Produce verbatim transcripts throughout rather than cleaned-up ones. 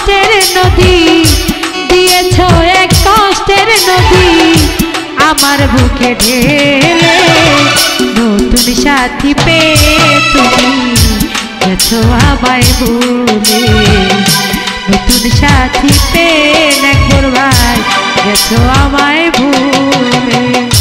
কষ্টের নদী দিয়েছ এক কষ্টের নদী আমার বুকে ঢেলে নতুন সাথী পেয়ে তুমি গেছো আমায় ভুলে নতুন সাথী পেয়ে একবার ভাই গেছো আমায় ভুলে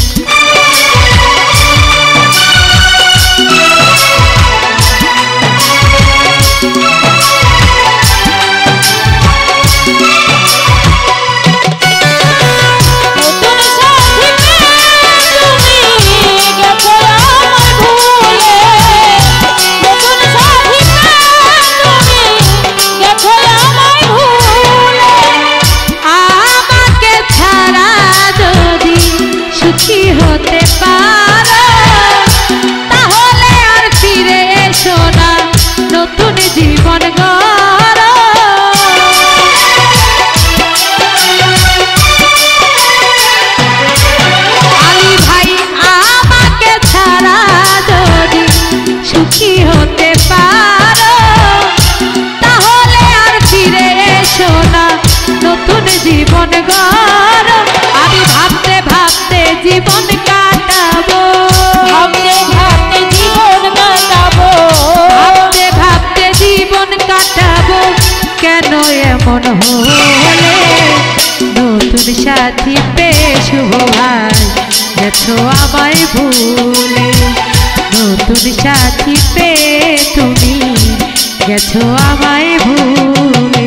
জীবন গড় আমি ভাবতে ভাবতে জীবন কাটাবো ভাবতে ভাবতে জীবন কাটাবো ভাবতে ভাবতে জীবন কাটাবো কেন এমন হলে নতুন সাথী পেয়ে শুভ ভাই গেছো আমায় ভুলে নতুন সাথী পেয়ে তুমি গেছো আমায় ভুলে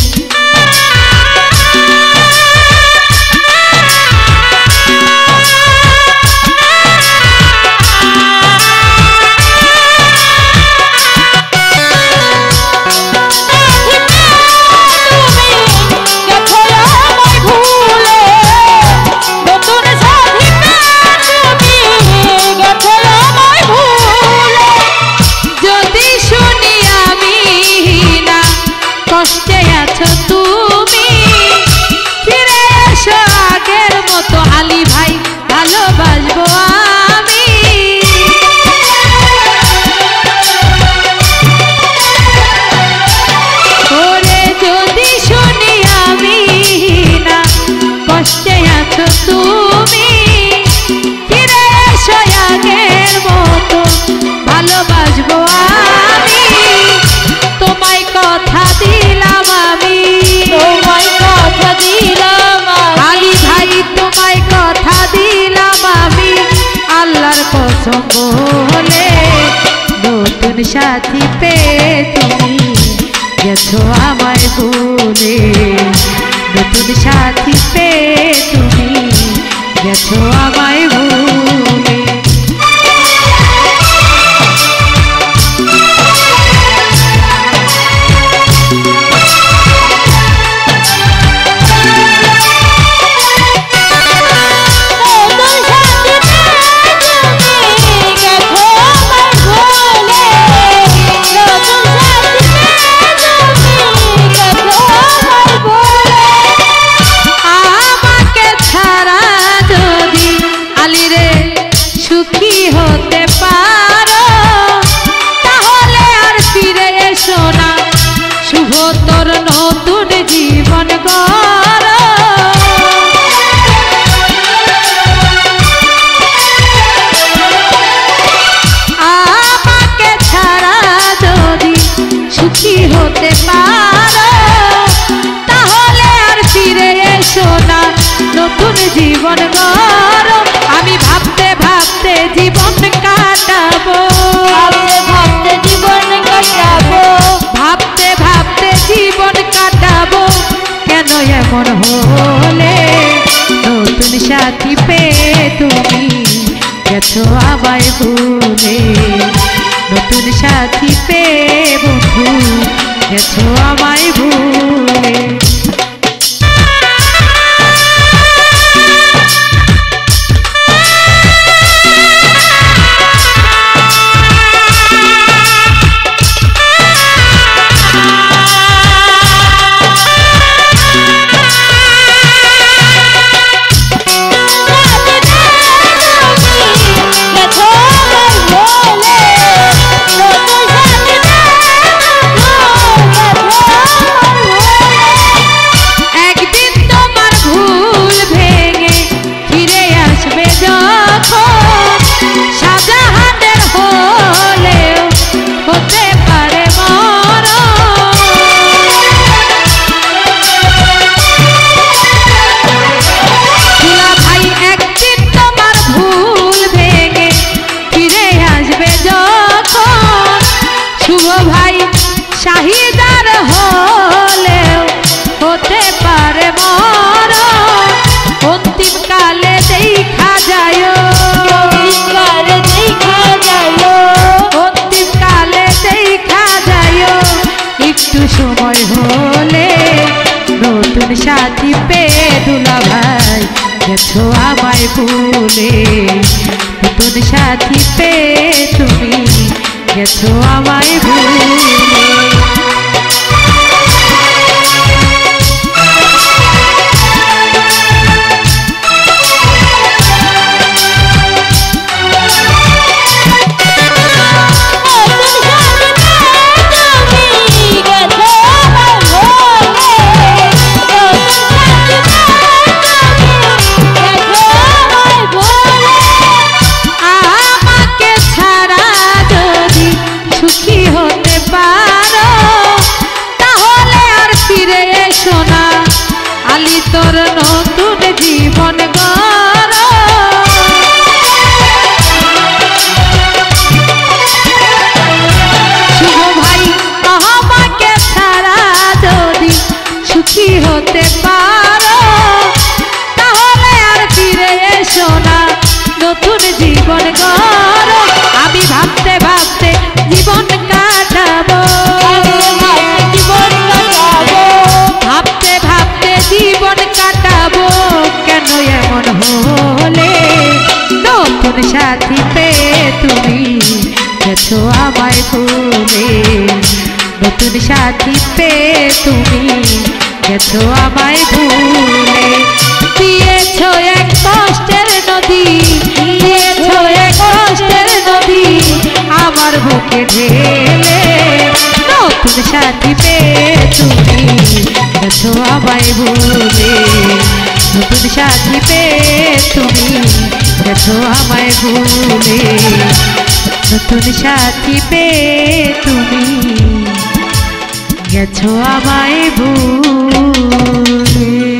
বলে নতুন সাথী পেয়ে তুমি গেছো আমায় ভুলে নতুন সাথী পেয়ে তুমি গেছো আমায় ভুলে জীবন গড় আমি ভাবতে ভাবতে জীবন কাটাবো ভাবতে ভাবতে জীবন কাটাবো ভাবতে ভাবতে জীবন কাটাবো কেন এমন হলে নতুন সাথী পেয়ে তুমি গেছো আমায় ভুলে নতুন সাথী পেয়ে বন্ধু গেছো আমায় ভুলে যায় কালে দেখা যায় অন্তিমকালে দেখা যায় একটু সময় হলে নতুন সাথী পেয়ে দুলা ভাই গেছো আমায় ভুলে নতুন সাথী পেয়ে তুমি গেছো আমায় ভুলে তোর নতুন জীবন গড় শুভ ভাই আমাকে ছাড়া যদি সুখী হতে পারো তাহলে আর ফিরে এসো না নতুন জীবন গড় আমি ভাবতে ভাবতে জীবন কাটাবো জীবন কাটাবো ভাবতে ভাবতে জীবন কাটাবো কেন এমন হলে নতুন সাথী পেয়ে তুমি গেছো আমায় ভুলে নতুন সাথী পেয়ে তুমি গেছো আমায় ভুলে দিয়েছো এক কষ্টের নদী দিয়েছো এক কষ্টের নদী আমার বুকে ঢেলে নতুন সাথী পেয়ে তুমি গেছো আমায় ভুলে নতুন সাথী পেয়ে তুমি গেছো আমায় ভুলে নতুন সাথী পেয়ে তুমি গেছো আমায় ভুলে।